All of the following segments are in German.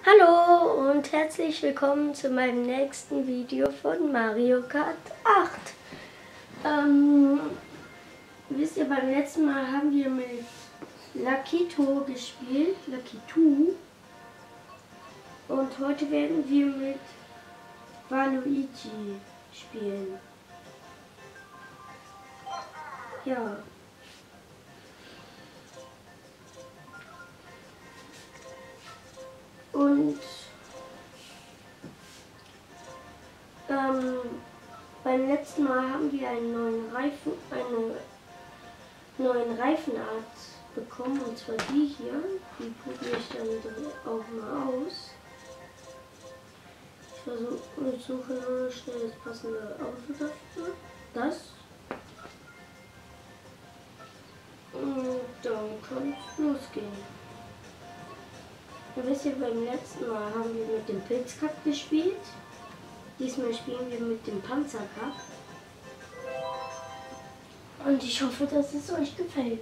Hallo und herzlich willkommen zu meinem nächsten Video von Mariokart 8. Wisst ihr, beim letzten Mal haben wir mit Lakito gespielt, Lakito. Und heute werden wir mit Waluigi spielen. Ja. Und beim letzten Mal haben wir eine neuen Reifenart bekommen, und zwar die hier. Die probiere ich dann auch mal aus. Ich suche nur schnell das passende Auto dafür. Das. Und dann kann es losgehen. Wisst ihr, beim letzten Mal haben wir mit dem Pilzkap gespielt. Diesmal spielen wir mit dem Panzerkap. Und ich hoffe, dass es euch gefällt.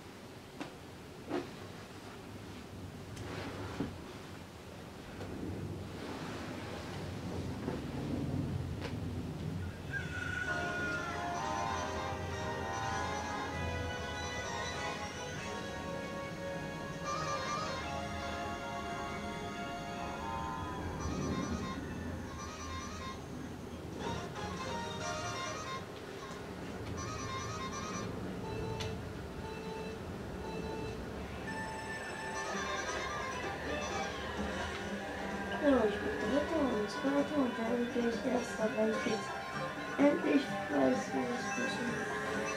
Ja, ich bin Dritter und Zweiter und dann gehe ich Erster, weil ich jetzt endlich weiß, wie es funktioniert.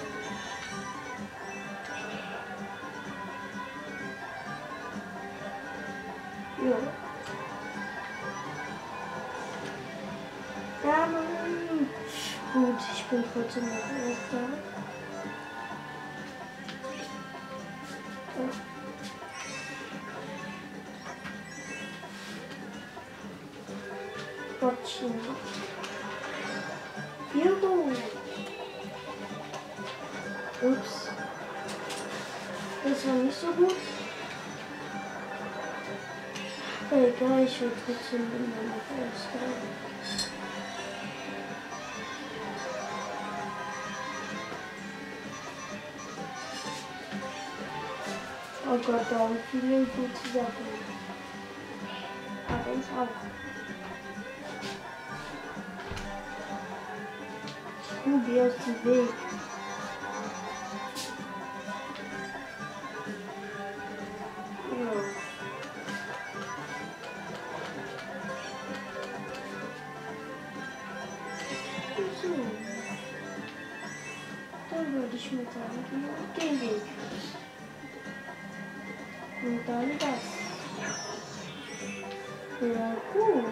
Ja. Ja, Mann. Gut, ich bin trotzdem noch Erster. Ja. Gottchen. Juhu. Ups. Das war nicht so gut. Egal, ich will trotzdem immer noch Erster. Oh Gott, da haben viele gute Sachen. Aber ich auch. Geh aus dem Weg. Ja. So. Dann würde ich mit sagen, den Weg. Und dann das. Ja, gut.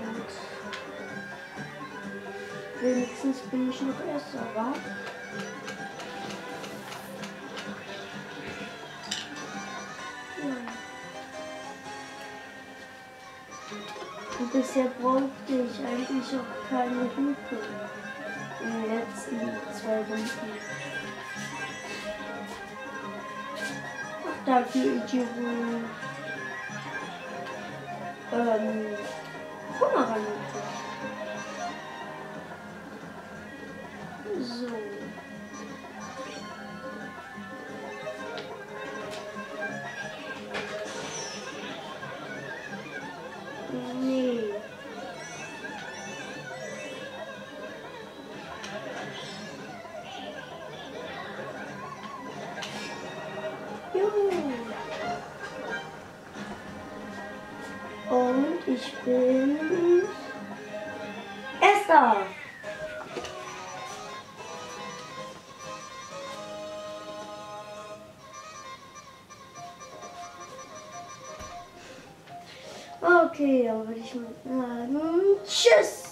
Wenigstens bin ich noch Erster, wa? Ja. Und bisher brauchte ich eigentlich auch keine Hilfe in den letzten 2 Runden. Ach, danke, Ichiru. Bumerang. So. Nee. Juhu. Und ich bin Erster. Okay, dann würde ich mal sagen, tschüss!